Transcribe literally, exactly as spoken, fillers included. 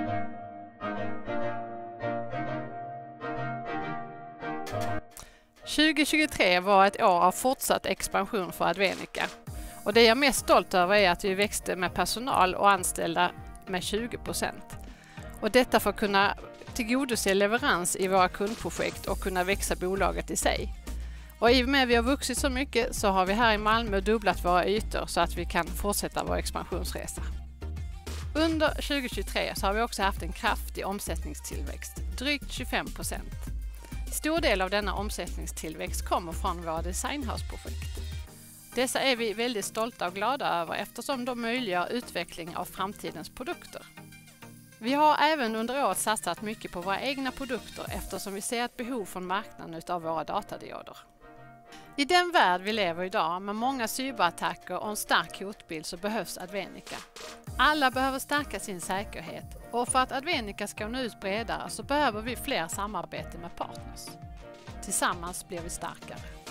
tjugo tjugotre var ett år av fortsatt expansion för Advenica. Och det jag är mest stolt över är att vi växte med personal och anställda med tjugo procent. Och detta för att kunna tillgodose leverans i våra kundprojekt och kunna växa bolaget i sig. Och i och med att vi har vuxit så mycket så har vi här i Malmö dubblat våra ytor så att vi kan fortsätta vår expansionsresa. Under tjugo tjugotre så har vi också haft en kraftig omsättningstillväxt, drygt tjugofem procent. Stor del av denna omsättningstillväxt kommer från våra designhouse-projekt. Dessa är vi väldigt stolta och glada över eftersom de möjliggör utveckling av framtidens produkter. Vi har även under året satsat mycket på våra egna produkter eftersom vi ser ett behov från marknaden av våra datadioder. I den värld vi lever idag med många cyberattacker och en stark hotbild så behövs Advenica. Alla behöver stärka sin säkerhet och för att Advenica ska nå ut bredare så behöver vi fler samarbete med partners. Tillsammans blir vi starkare.